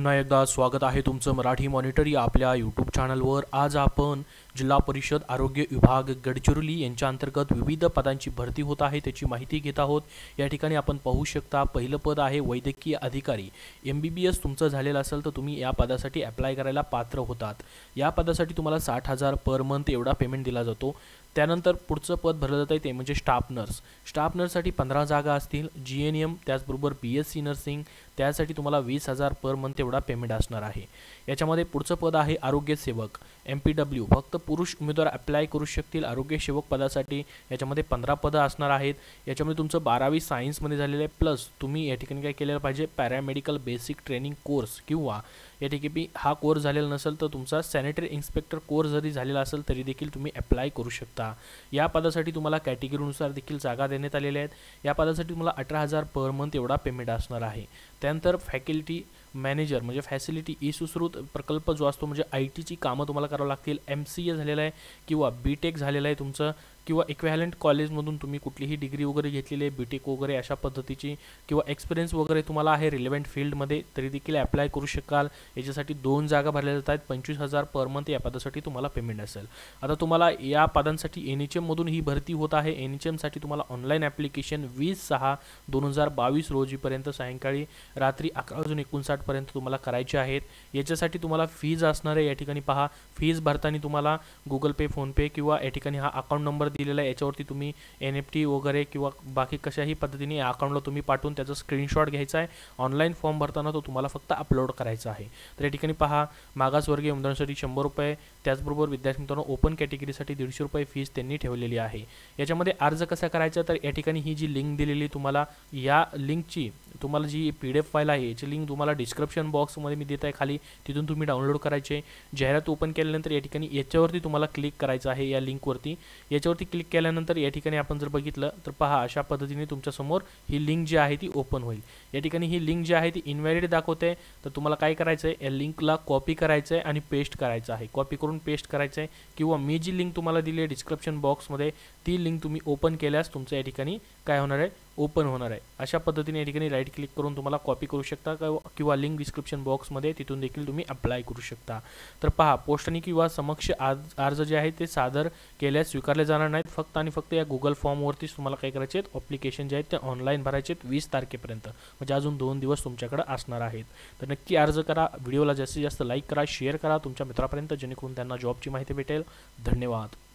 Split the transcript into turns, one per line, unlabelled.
पुन्हा एकदा स्वागत आहे तुमचं मराठी मॉनिटर या आपल्या यूट्यूब चॅनलवर। आज आपण जिल्हा परिषद आरोग्य विभाग गडचिरोली यांच्या अंतर्गत विविध पदांची भरती होत आहे त्याची माहिती घेत आहोत। या ठिकाणी आपण पाहू शकता पहिलं पद आहे वैद्यकीय अधिकारी। MBBS तुमचं झालेलं असेल तर तुम्ही या पदासाठी अप्लाय करायला पात्र होतात। या पदासाठी तुम्हाला 60,000 पर मंथ एवढा पेमेंट दिला जातो। त्यानंतर पुढचं पद भरलं जातं ते म्हणजे स्टाफ नर्स। स्टाफ नर्ससाठी 15 जागा असतील। GNM त्याचबरोबर BSc नर्सिंग त्यासाठी तुम्हाला 20,000 पर मंथ एवढा पेमेंट असणार आहे। याच्यामध्ये पुढचं पद आहे आरोग्य सेवक MPW। फक्त पुरुष उमेदवार अप्लाय करू शकतील आरोग्य सेवक पदासाठी। याच्यामध्ये 15 पदं असणार आहेत। याच्यामध्ये तुमचं 12वी सायन्समध्ये झालेलं आहे प्लस तुम्ही या ठिकाणी काय केलेलं पाहिजे पॅरामेडिकल बेसिक ट्रेनिंग कोर्स किंवा या ठिकाणी हा कोर्स झालेला नसेल तर तुमचा सॅनिटरी इन्स्पेक्टर कोर्स जरी झालेला असेल तरी देखील तुम्ही अप्लाय करू शकता। या पदासाठी तुम्हाला कॅटेगरीनुसार देखील जागा देण्यात आलेल्या आहेत। या पदासाठी तुम्हाला 18,000 पर मंथ एवढा पेमेंट असणार आहे। त्यानंतर फॅकल्टी मॅनेजर म्हणजे फॅसिलिटी ई सुश्रुत प्रकल्प जो असतो म्हणजे ITची कामं तुम्हाला करावं लागतील। MCA झालेला आहे किंवा BTech झालेला आहे तुमचं किंवा इक्विव्हॅलंट कॉलेजमधून तुम्ही कुठलीही डिग्री वगैरे घेतलेली आहे BTech वगैरे अशा पद्धतीची किंवा एक्सपिरियन्स वगैरे तुम्हाला आहे रिलेव्हंट फील्डमध्ये तरी देखील अप्लाय करू शकाल। याच्यासाठी 2 जागा भरल्या जात आहेत। 25,000 पर मंथ या पदासाठी तुम्हाला पेमेंट असेल। आता तुम्हाला या पदांसाठी NHM मधून ही भरती होत आहे। NHM साठी तुम्हाला ऑनलाईन ॲप्लिकेशन 20/6/2022 रोजीपर्यंत सायंकाळी रात्री 11:59 पर्यंत तुम्हाला करायचे आहेत। याच्यासाठी तुम्हाला फीज असणार आहे। या ठिकाणी पहा फीज भरताना तुम्हाला Google Pay फोन पे किंवा या ठिकाणी हा अकाउंट नंबर दिलेला आहे याच्यावरती तुम्ही NFT वगैरे किंवा बाकी कशाही पद्धतीने या अकाउंटला तुम्ही पाठवून त्याचा स्क्रीनशॉट घ्यायचा आहे। ऑनलाईन फॉर्म भरताना तो तुम्हाला फक्त अपलोड करायचा आहे। तर या ठिकाणी पहा मागासवर्गीय उमेदवारांसाठी 100 रुपये त्याचबरोबर विद्यार्थी मित्रांनो ओपन कॅटेगरीसाठी 150 रुपये फीस त्यांनी ठेवलेली आहे। याच्यामध्ये अर्ज कसा करायचा तर या ठिकाणी ही जी लिंक दिलेली तुम्हाला या लिंकची तुम्हाला जी PDF फाईल आहे याची लिंक तुम्हाला डिस्क्रिप्शन बॉक्समध्ये मी देत आहे खाली तिथून तुम्ही डाउनलोड करायचे। जाहिरात ओपन केल्यानंतर या ठिकाणी याच्यावरती तुम्हाला क्लिक करायचं आहे या लिंकवरती। याच्यावरती क्लिक केल्यानंतर या ठिकाणी आपण जर बघितलं तर पहा अशा पद्धतीने तुमच्या समोर ही लिंक जी आहे ती ओपन होईल। या ठिकाणी ही लिंक जी आहे ती इनव्हॅलिड दाखवते तर तुम्हाला काय करायचं आहे या लिंकला कॉपी करायचं आहे आणि पेस्ट करायचं आहे। कॉपी करून पेस्ट करायचं आहे किंवा मी जी लिंक तुम्हाला दिली आहे डिस्क्रिप्शन बॉक्समध्ये ती लिंक तुम्ही ओपन केल्यास तुमचं या ठिकाणी काय होणार आहे ओपन होणार आहे। अशा पद्धतीने या ठिकाणी राईट क्लिक करून तुम्हाला कॉपी करू शकता किंवा लिंक डिस्क्रिप्शन बॉक्समध्ये तिथून देखील तुम्ही अप्लाय करू शकता। तर पहा पोस्टाने किंवा समक्ष अर्ज जे आहे ते सादर केल्यास स्वीकारले जाणार नाहीत। फक्त आणि फक्त या Google फॉर्मवरतीच तुम्हाला काय करायचे आहेत ॲप्लिकेशन जे आहेत ते ऑनलाईन भरायचे आहेत 20 तारखेपर्यंत म्हणजे अजून 2 दिवस तुमच्याकडे असणार आहेत। तर नक्की अर्ज करा। व्हिडिओला जास्तीत जास्त लाईक करा शेअर करा तुमच्या मित्रापर्यंत जेणेकरून त्यांना जॉबची माहिती भेटेल। धन्यवाद।